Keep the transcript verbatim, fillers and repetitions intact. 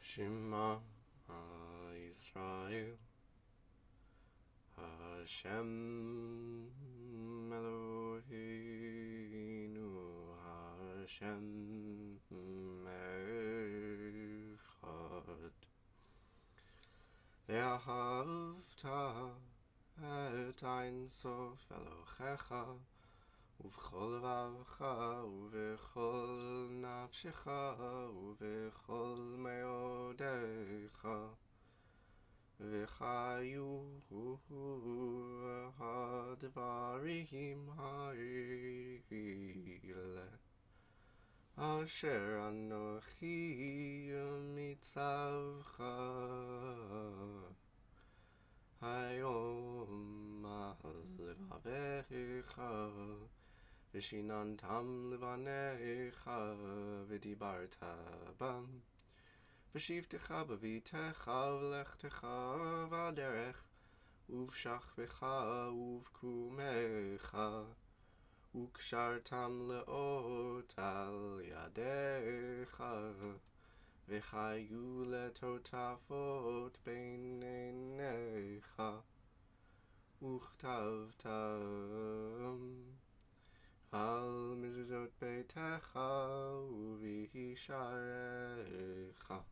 Shema Yisrael Hashem Eloheinu Hashem Echad Vahafta et Ein Sof Elohecha Uv'chol vavcha, uv'chol nafshecha, uv'chol meodecha, v'chayu hadvarim ha'ile, asher anochi mitzavcha, hayom al levavecha, V'shinantam levanecha v'dibarta bam V'shivtecha b'vitecha v'lechtecha v'aderech Uv'shachvecha uv'kumecha U'kshartam le'ot al yadecha V'chayu letotafot beinenecha U'chtavtam Al mezuzot beitecha u'vihisharecha